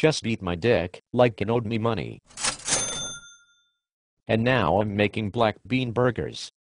just eat my dick, like it owed me money. And now I'm making black bean burgers.